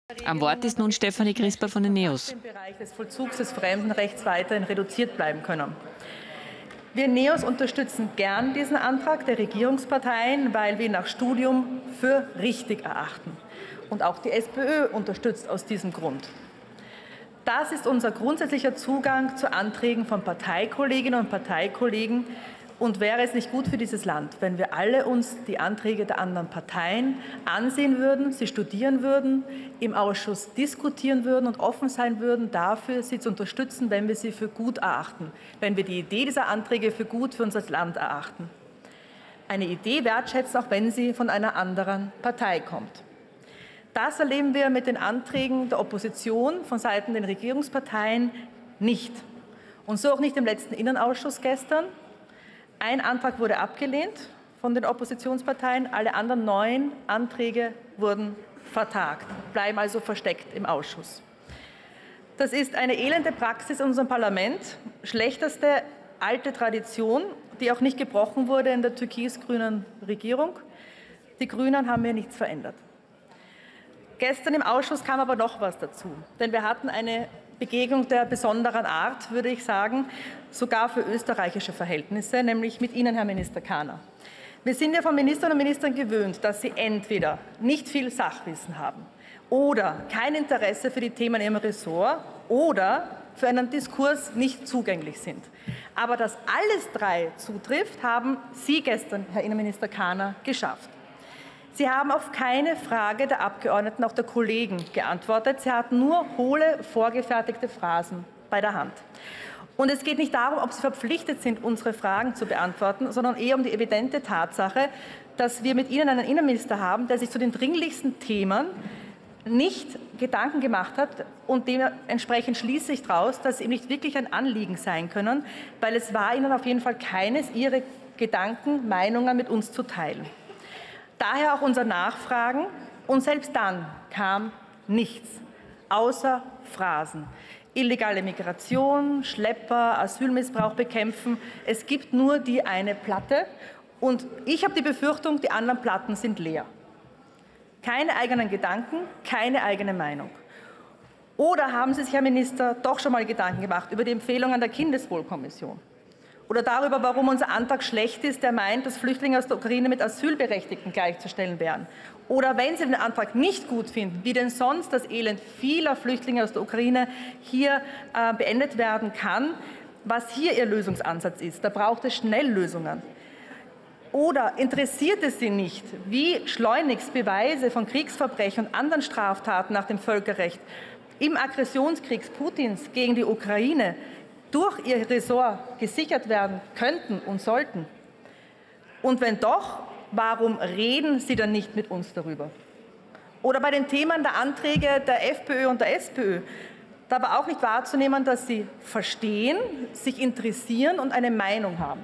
Am Wort ist nun Stefanie Crisper von den NEOS. Im Bereich des Vollzugs des Fremdenrechts weiterhin reduziert bleiben können. Wir NEOS unterstützen gern diesen Antrag der Regierungsparteien, weil wir ihn nach Studium für richtig erachten. Und auch die SPÖ unterstützt aus diesem Grund. Das ist unser grundsätzlicher Zugang zu Anträgen von Parteikolleginnen und Parteikollegen. Und wäre es nicht gut für dieses Land, wenn wir alle uns die Anträge der anderen Parteien ansehen würden, sie studieren würden, im Ausschuss diskutieren würden und offen sein würden, dafür sie zu unterstützen, wenn wir sie für gut erachten, wenn wir die Idee dieser Anträge für gut für unser Land erachten. Eine Idee wertschätzen, auch wenn sie von einer anderen Partei kommt. Das erleben wir mit den Anträgen der Opposition von Seiten der Regierungsparteien nicht. Und so auch nicht im letzten Innenausschuss gestern. Ein Antrag wurde abgelehnt von den Oppositionsparteien, alle anderen 9 Anträge wurden vertagt, bleiben also versteckt im Ausschuss. Das ist eine elende Praxis in unserem Parlament, schlechteste alte Tradition, die auch nicht gebrochen wurde in der türkis-grünen Regierung. Die Grünen haben hier nichts verändert. Gestern im Ausschuss kam aber noch was dazu, denn wir hatten eine Begegnung der besonderen Art, würde ich sagen, sogar für österreichische Verhältnisse, nämlich mit Ihnen, Herr Minister Kahner. Wir sind ja von Ministerinnen und Ministern gewöhnt, dass sie entweder nicht viel Sachwissen haben oder kein Interesse für die Themen im Ressort oder für einen Diskurs nicht zugänglich sind. Aber dass alles 3 zutrifft, haben Sie gestern, Herr Innenminister Kahner, geschafft. Sie haben auf keine Frage der Abgeordneten, auch der Kollegen, geantwortet. Sie hatten nur hohle, vorgefertigte Phrasen bei der Hand. Und es geht nicht darum, ob Sie verpflichtet sind, unsere Fragen zu beantworten, sondern eher um die evidente Tatsache, dass wir mit Ihnen einen Innenminister haben, der sich zu den dringlichsten Themen nicht Gedanken gemacht hat. Und dementsprechend schließe ich daraus, dass Sie ihm nicht wirklich ein Anliegen sein können, weil es war Ihnen auf jeden Fall keines, Ihre Gedanken, Meinungen mit uns zu teilen. Daher auch unser Nachfragen, und selbst dann kam nichts, außer Phrasen. Illegale Migration, Schlepper, Asylmissbrauch bekämpfen. Es gibt nur die eine Platte, und ich habe die Befürchtung, die anderen Platten sind leer. Keine eigenen Gedanken, keine eigene Meinung. Oder haben Sie sich, Herr Minister, doch schon mal Gedanken gemacht über die Empfehlungen der Kindeswohlkommission? Oder darüber, warum unser Antrag schlecht ist, der meint, dass Flüchtlinge aus der Ukraine mit Asylberechtigten gleichzustellen wären. Oder wenn Sie den Antrag nicht gut finden, wie denn sonst das Elend vieler Flüchtlinge aus der Ukraine hier beendet werden kann, was hier Ihr Lösungsansatz ist. Da braucht es Schnelllösungen. Oder interessiert es Sie nicht, wie schleunigst Beweise von Kriegsverbrechen und anderen Straftaten nach dem Völkerrecht im Aggressionskrieg Putins gegen die Ukraine durch Ihr Ressort gesichert werden könnten und sollten? Und wenn doch, warum reden Sie dann nicht mit uns darüber? Oder bei den Themen der Anträge der FPÖ und der SPÖ, da war auch nicht wahrzunehmen, dass Sie verstehen, sich interessieren und eine Meinung haben.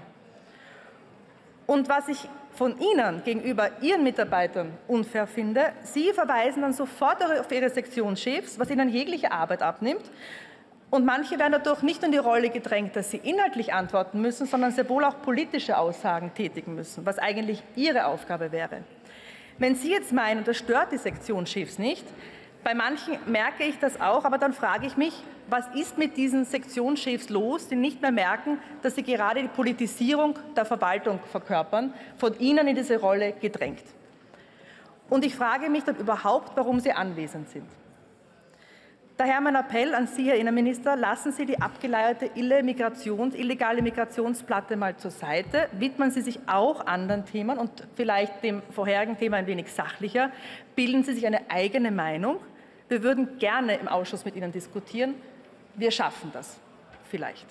Und was ich von Ihnen gegenüber Ihren Mitarbeitern unfair finde, Sie verweisen dann sofort auf Ihre Sektionschefs, was Ihnen jegliche Arbeit abnimmt. Und manche werden dadurch nicht in die Rolle gedrängt, dass sie inhaltlich antworten müssen, sondern sehr wohl auch politische Aussagen tätigen müssen, was eigentlich Ihre Aufgabe wäre. Wenn Sie jetzt meinen, das stört die Sektionschefs nicht, bei manchen merke ich das auch, aber dann frage ich mich, was ist mit diesen Sektionschefs los, die nicht mehr merken, dass sie gerade die Politisierung der Verwaltung verkörpern, von Ihnen in diese Rolle gedrängt. Und ich frage mich dann überhaupt, warum Sie anwesend sind. Daher mein Appell an Sie, Herr Innenminister, lassen Sie die abgeleierte illegale Migrationsplatte mal zur Seite, widmen Sie sich auch anderen Themen und vielleicht dem vorherigen Thema ein wenig sachlicher, bilden Sie sich eine eigene Meinung. Wir würden gerne im Ausschuss mit Ihnen diskutieren. Wir schaffen das vielleicht.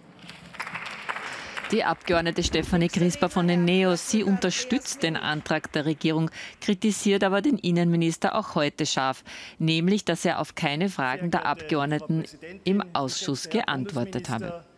Die Abgeordnete Stefanie Crisper von den NEOS, sie unterstützt den Antrag der Regierung, kritisiert aber den Innenminister auch heute scharf, nämlich, dass er auf keine Fragen der Abgeordneten im Ausschuss geantwortet habe.